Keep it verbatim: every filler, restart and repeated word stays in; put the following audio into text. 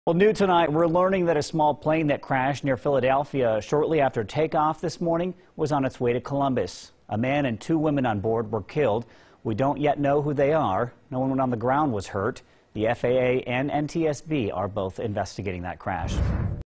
Well, new tonight, we're learning that a small plane that crashed near Philadelphia shortly after takeoff this morning was on its way to Columbus. A man and two women on board were killed. We don't yet know who they are. No one on the ground was hurt. The F A A and N T S B are both investigating that crash.